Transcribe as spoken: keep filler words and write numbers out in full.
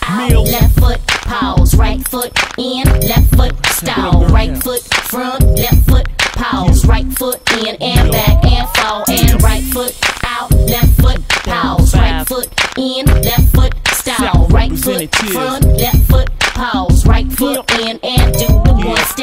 out, left foot, pause, right foot in, left foot, stall, right foot, front, left foot, pause, right foot in and back and fall, and right foot out, left foot, pause, right foot in, left foot, stall, right foot, front, left foot, pause, right foot in, and do the one step.